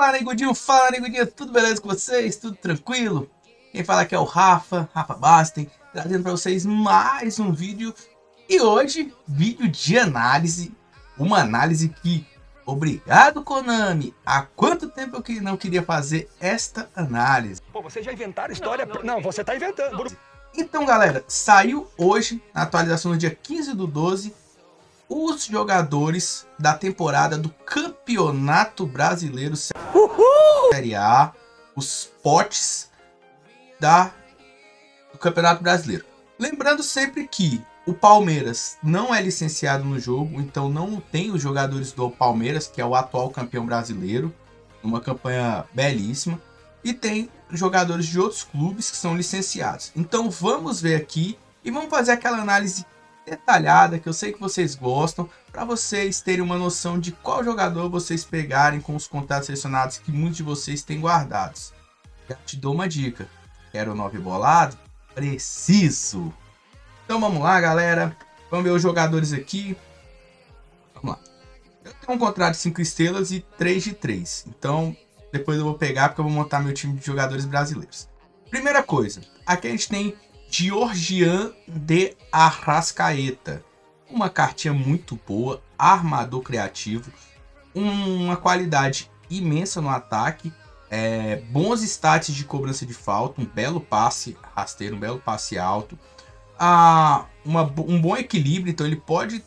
Fala, negudinho, tudo beleza com vocês? Tudo tranquilo? Quem fala aqui é o Rafa Basten, trazendo para vocês mais um vídeo. E hoje, vídeo de análise, uma análise que, obrigado Konami, há quanto tempo eu não queria fazer esta análise? Pô, vocês já inventaram história? Não, você tá inventando. Então galera, saiu hoje, na atualização no dia 15/12, os jogadores da temporada do Campeonato Brasileiro Série A, os potes do Campeonato Brasileiro. Lembrando sempre que o Palmeiras não é licenciado no jogo, então não tem os jogadores do Palmeiras, que é o atual campeão brasileiro, uma campanha belíssima, e tem jogadores de outros clubes que são licenciados. Então vamos ver aqui e vamos fazer aquela análise detalhada que eu sei que vocês gostam, para vocês terem uma noção de qual jogador vocês pegarem com os contratos selecionados que muitos de vocês têm guardados. Já te dou uma dica: quero 9 bolado? Preciso! Então vamos lá, galera, vamos ver os jogadores aqui. Vamos lá. Eu tenho um contrato de 5 estrelas e 3 de 3, então depois eu vou pegar porque eu vou montar meu time de jogadores brasileiros. Primeira coisa, aqui a gente tem Georgian de Arrascaeta, uma cartinha muito boa, armador criativo, uma qualidade imensa no ataque, bons stats de cobrança de falta, um belo passe rasteiro, um belo passe alto, um bom equilíbrio, então ele pode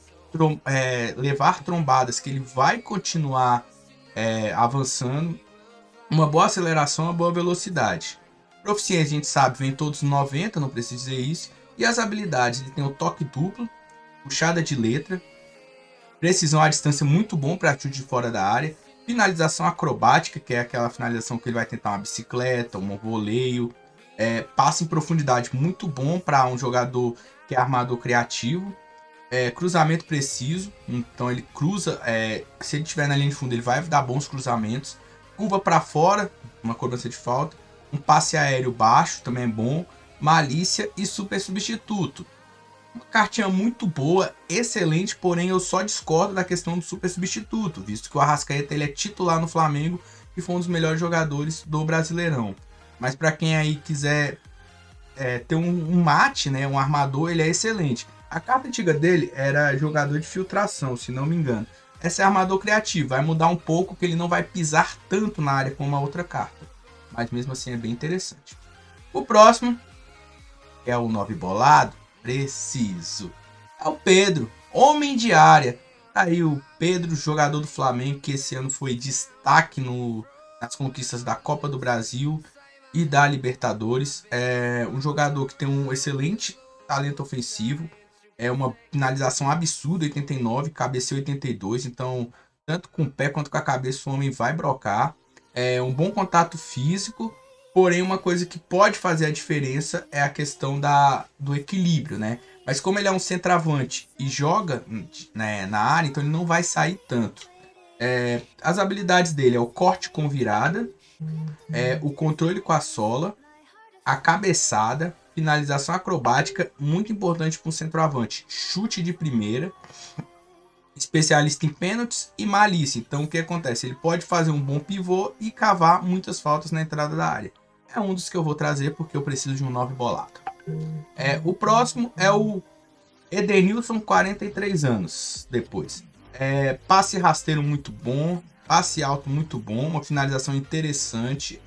levar trombadas que ele vai continuar avançando, uma boa aceleração, uma boa velocidade. Proficiência, a gente sabe, vem todos 90, não preciso dizer isso. E as habilidades, ele tem o toque duplo, puxada de letra, precisão à distância muito bom para chute de fora da área, finalização acrobática, que é aquela finalização que ele vai tentar uma bicicleta, um voleio, passe em profundidade muito bom para um jogador que é armador criativo, cruzamento preciso, então ele cruza, se ele estiver na linha de fundo ele vai dar bons cruzamentos, curva para fora, uma cobrança de falta, um passe aéreo baixo, também é bom, malícia e super substituto. Uma cartinha muito boa, excelente, porém eu só discordo da questão do super substituto, visto que o Arrascaeta ele é titular no Flamengo e foi um dos melhores jogadores do Brasileirão. Mas para quem aí quiser ter um mate, né, um armador, ele é excelente. A carta antiga dele era jogador de filtração, se não me engano. Essa é armador criativo, vai mudar um pouco, que ele não vai pisar tanto na área como a outra carta. Mas mesmo assim é bem interessante. O próximo é o 9 bolado. Preciso. É o Pedro, homem de área. Tá aí o Pedro, jogador do Flamengo, que esse ano foi destaque nas conquistas da Copa do Brasil e da Libertadores. É um jogador que tem um excelente talento ofensivo. É uma finalização absurda, 89, cabeceio 82. Então, tanto com o pé quanto com a cabeça, o homem vai brocar. É um bom contato físico, porém uma coisa que pode fazer a diferença é a questão do equilíbrio, né? Mas como ele é um centroavante e joga, né, na área, então ele não vai sair tanto. As habilidades dele é o corte com virada, o controle com a sola, a cabeçada, finalização acrobática, muito importante para um centroavante, chute de primeira, especialista em pênaltis e malícia. Então o que acontece? Ele pode fazer um bom pivô e cavar muitas faltas na entrada da área. É um dos que eu vou trazer porque eu preciso de um 9 bolado. O próximo é o Edenilson, 43 anos depois. Passe rasteiro muito bom, passe alto muito bom, uma finalização interessante,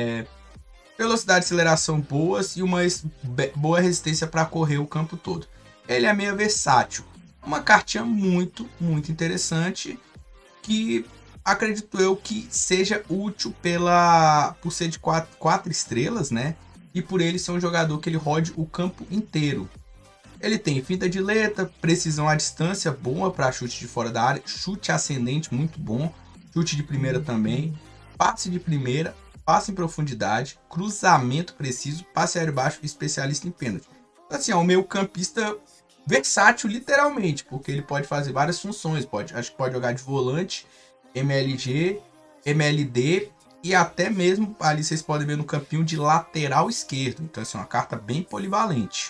velocidade e aceleração boas e uma boa resistência para correr o campo todo. Ele é meio versátil. Uma cartinha muito, muito interessante, que acredito eu que seja útil por ser de 4 estrelas, né? E por ele ser um jogador que ele rode o campo inteiro. Ele tem finta de letra, precisão à distância boa para chute de fora da área, chute ascendente muito bom, chute de primeira também, passe de primeira, passe em profundidade, cruzamento preciso, passe aéreo baixo e especialista em pênalti. Então, assim, é um meio campista versátil literalmente, porque ele pode fazer várias funções, acho que pode jogar de volante, MLG, MLD e até mesmo ali vocês podem ver no campinho de lateral esquerdo. Então assim, uma carta bem polivalente.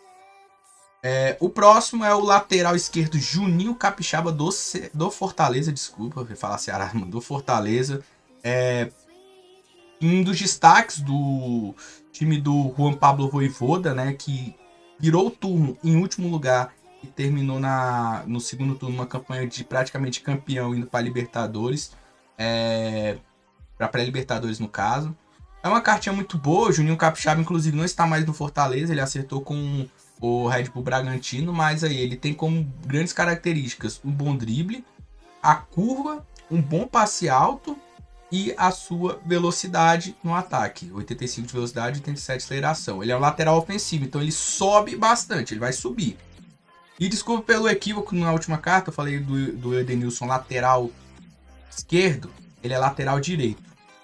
O próximo é o lateral esquerdo Juninho Capixaba do Fortaleza, desculpa, eu ia falar Ceará, do Fortaleza. Um dos destaques do time do Juan Pablo Vojvoda, né, que virou o turno em último lugar e terminou no segundo turno uma campanha de praticamente campeão indo para Libertadores, para pré-Libertadores no caso. É uma cartinha muito boa. O Juninho Capixaba, inclusive, não está mais no Fortaleza. Ele acertou com o Red Bull Bragantino, mas aí ele tem como grandes características um bom drible, a curva, um bom passe alto e a sua velocidade no ataque. 85 de velocidade, 87 de aceleração. Ele é um lateral ofensivo, então ele sobe bastante, ele vai subir. E desculpa pelo equívoco na última carta, eu falei do Edenilson lateral esquerdo, ele é lateral direito.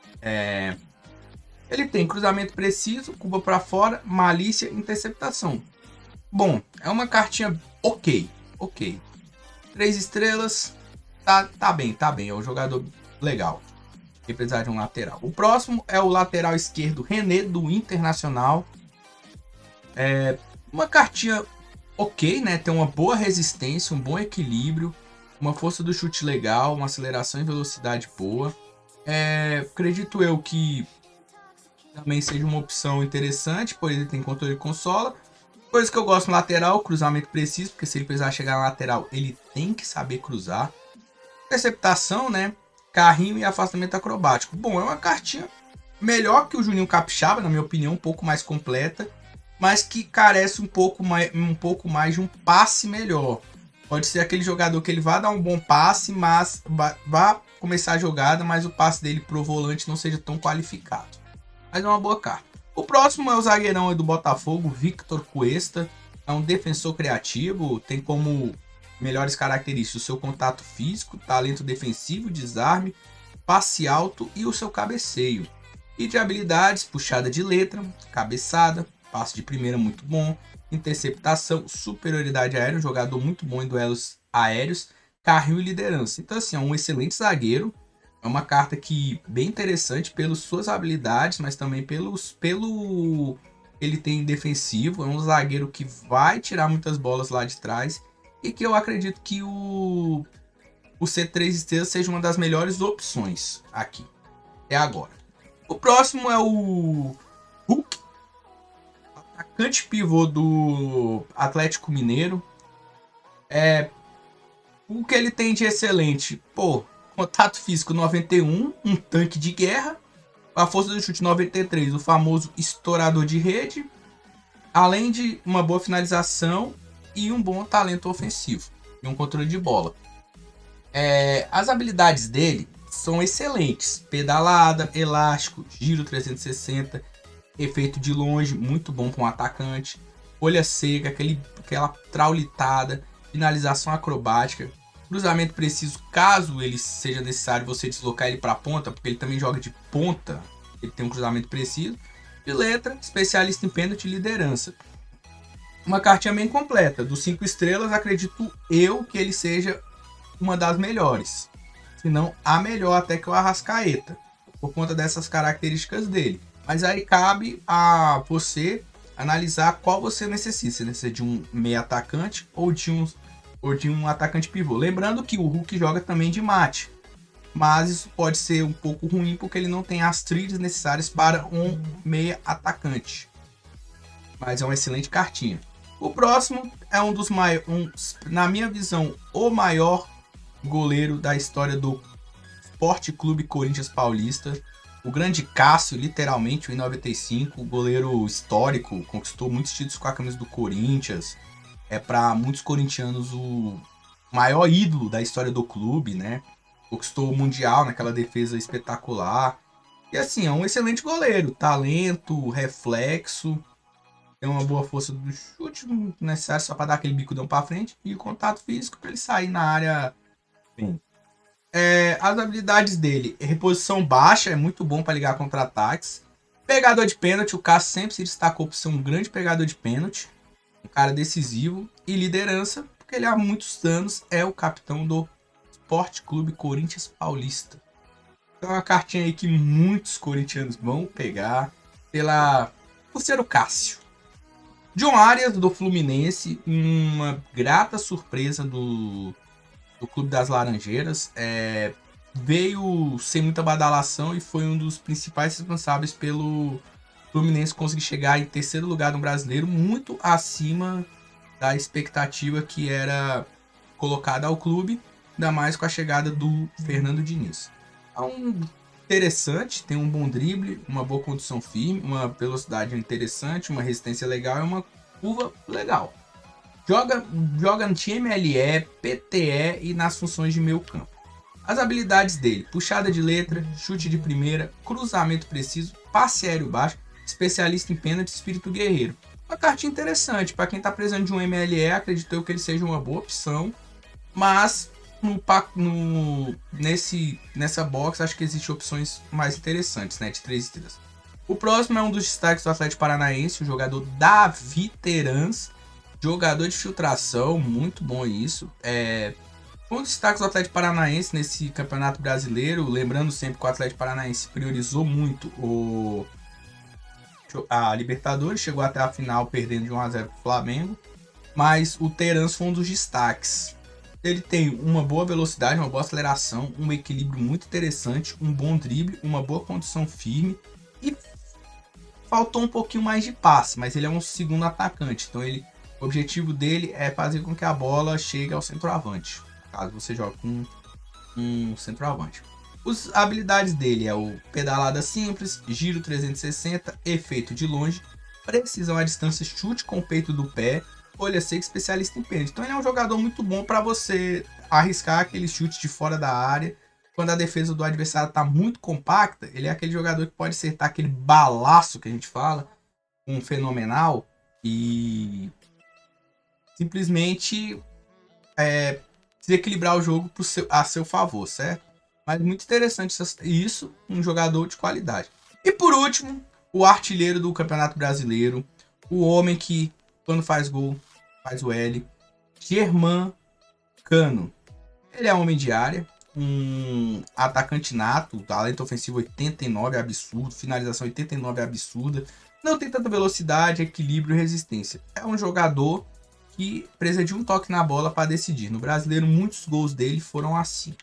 Ele tem cruzamento preciso, curva para fora, malícia, interceptação. Bom, é uma cartinha ok. 3 estrelas, tá bem, é um jogador legal. Apesar de um lateral. O próximo é o lateral esquerdo René, do Internacional. Uma cartinha ok, né? Tem uma boa resistência, um bom equilíbrio, uma força do chute legal, uma aceleração e velocidade boa. Acredito eu que também seja uma opção interessante, pois ele tem controle de consola. Coisa que eu gosto no lateral, cruzamento preciso, porque se ele precisar chegar na lateral, ele tem que saber cruzar. Interceptação, né? Carrinho e afastamento acrobático. Bom, é uma cartinha melhor que o Juninho Capixaba, na minha opinião, um pouco mais completa, mas que carece um pouco mais de um passe melhor. Pode ser aquele jogador que ele vai dar um bom passe, mas vai começar a jogada, mas o passe dele pro volante não seja tão qualificado. Mas é uma boa carta. O próximo é o zagueirão do Botafogo, Victor Cuesta. É um defensor criativo, tem como melhores características o seu contato físico, talento defensivo, desarme, passe alto e o seu cabeceio. E de habilidades, puxada de letra, cabeçada, passe de primeira muito bom, interceptação, superioridade aérea, um jogador muito bom em duelos aéreos, carrinho e liderança. Então assim, é um excelente zagueiro. É uma carta que bem interessante pelas suas habilidades, mas também pelo ele tem defensivo. É um zagueiro que vai tirar muitas bolas lá de trás e que eu acredito que o C3 estrelas seja uma das melhores opções aqui até agora. O próximo é o Hulk, atacante pivô do Atlético Mineiro. O que ele tem de excelente? Contato físico 91, um tanque de guerra, a força do chute 93, o famoso estourador de rede, além de uma boa finalização e um bom talento ofensivo e um controle de bola. As habilidades dele são excelentes: pedalada, elástico, giro 360, efeito de longe, muito bom para um atacante, folha seca, aquela traulitada, finalização acrobática, cruzamento preciso caso ele seja necessário você deslocar ele para a ponta, porque ele também joga de ponta, ele tem um cruzamento preciso, de letra, especialista em pênalti e liderança. Uma cartinha bem completa. Dos 5 estrelas, acredito eu que ele seja uma das melhores, se não a melhor até que o Arrascaeta, por conta dessas características dele. Mas aí cabe a você analisar qual você necessita. Você necessita de um meio atacante ou de um atacante pivô. Lembrando que o Hulk joga também de mate, mas isso pode ser um pouco ruim porque ele não tem as trilhas necessárias para um meia atacante. Mas é uma excelente cartinha. O próximo é um dos maiores, na minha visão, o maior goleiro da história do Sport Clube Corinthians Paulista. O grande Cássio, literalmente, o I95, o goleiro histórico, conquistou muitos títulos com a camisa do Corinthians. É para muitos corintianos o maior ídolo da história do clube, né? Conquistou o Mundial naquela defesa espetacular. E assim, é um excelente goleiro. Talento, reflexo, tem uma boa força do chute, necessário só para dar aquele bicudão para frente, e o contato físico para ele sair na área bem. As habilidades dele: reposição baixa, é muito bom para ligar contra-ataques. Pegador de pênalti, o Cássio sempre se destacou por ser um grande pegador de pênalti, um cara decisivo. E liderança, porque ele há muitos anos é o capitão do Sport Clube Corinthians Paulista. Então é uma cartinha aí que muitos corintianos vão pegar por ser o Cássio. John Arias, do Fluminense, uma grata surpresa do Clube das Laranjeiras. veio sem muita badalação e foi um dos principais responsáveis pelo Fluminense conseguir chegar em terceiro lugar no Brasileiro, muito acima da expectativa que era colocada ao clube, ainda mais com a chegada do Fernando Diniz. É um interessante, tem um bom drible, uma boa condução firme, uma velocidade interessante, uma resistência legal e uma curva legal. Joga no time LE, PTE e nas funções de meio campo. As habilidades dele: puxada de letra, chute de primeira, cruzamento preciso, passe aéreo baixo, especialista em pênalti, espírito guerreiro. Uma cartinha interessante para quem está precisando de um MLE, acredito eu que ele seja uma boa opção, mas nessa box acho que existem opções mais interessantes, né, de 3 estrelas. O próximo é um dos destaques do Atlético Paranaense, o jogador Davi Terans, jogador de filtração, muito bom isso. Um dos destaques do Atlético Paranaense nesse Campeonato Brasileiro, lembrando sempre que o Atlético Paranaense priorizou muito a Libertadores, chegou até a final perdendo de 1-0 para o Flamengo, mas o Terans foi um dos destaques. Ele tem uma boa velocidade, uma boa aceleração, um equilíbrio muito interessante, um bom drible, uma boa condição firme e faltou um pouquinho mais de passe, mas ele é um segundo atacante, então o objetivo dele é fazer com que a bola chegue ao centroavante, caso você jogue com um centroavante. As habilidades dele é o pedalada simples, giro 360, efeito de longe, precisão à distância, chute com o peito do pé, folha seca, especialista em pênalti. Então ele é um jogador muito bom para você arriscar aquele chute de fora da área. Quando a defesa do adversário está muito compacta, ele é aquele jogador que pode acertar aquele balaço que a gente fala, um fenomenal, e simplesmente desequilibrar o jogo a seu favor, certo? Mas muito interessante isso, um jogador de qualidade. E por último, o artilheiro do Campeonato Brasileiro, o homem que, quando faz gol, faz o L, Germán Cano. Ele é homem de área, um atacante nato, talento ofensivo 89 absurdo, finalização 89 absurda, não tem tanta velocidade, equilíbrio e resistência. É um jogador que precisa de um toque na bola para decidir. No Brasileiro, muitos gols dele foram assim.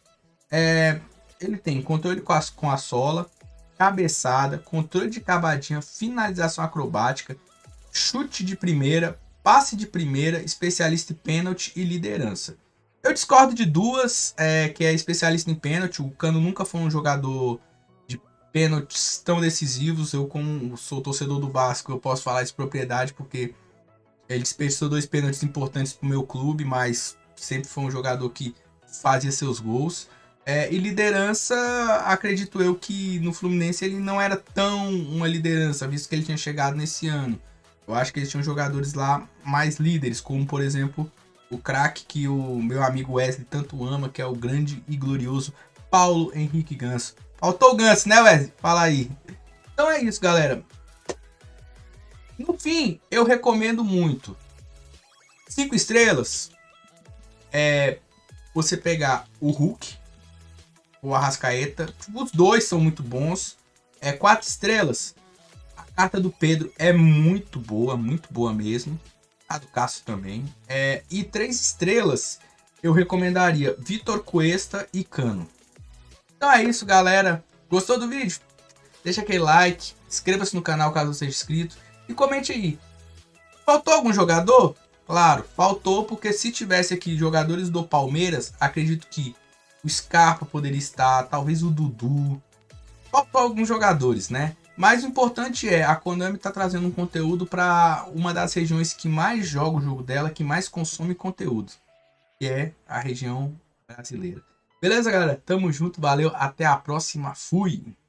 Ele tem controle com a sola, cabeçada, controle de cavadinha, finalização acrobática, chute de primeira, passe de primeira, especialista em pênalti e liderança. Eu discordo de duas, que é especialista em pênalti. O Cano nunca foi um jogador de pênaltis tão decisivos. Eu, como sou torcedor do Vasco, eu posso falar isso com propriedade, porque ele desperdiçou 2 pênaltis importantes para o meu clube, mas sempre foi um jogador que fazia seus gols. E liderança, acredito eu que no Fluminense ele não era tão uma liderança, visto que ele tinha chegado nesse ano. Eu acho que eles tinham jogadores lá mais líderes, como por exemplo o craque que o meu amigo Wesley tanto ama, que é o grande e glorioso Paulo Henrique Ganso. Faltou o Ganso, né, Wesley? Fala aí. Então é isso, galera. No fim, eu recomendo muito. 5 estrelas você pegar o Hulk, o Arrascaeta. Os dois são muito bons. 4 estrelas. A carta do Pedro é muito boa mesmo. A do Cássio também. E 3 estrelas eu recomendaria Vitor Cuesta e Cano. Então é isso, galera. Gostou do vídeo? Deixa aquele like, inscreva-se no canal caso seja inscrito e comente aí. Faltou algum jogador? Claro, faltou, porque se tivesse aqui jogadores do Palmeiras, acredito que o Scarpa poderia estar, talvez o Dudu. Faltou alguns jogadores, né? Mas o importante a Konami tá trazendo um conteúdo para uma das regiões que mais joga o jogo dela, que mais consome conteúdo, que é a região brasileira. Beleza, galera? Tamo junto, valeu, até a próxima, fui!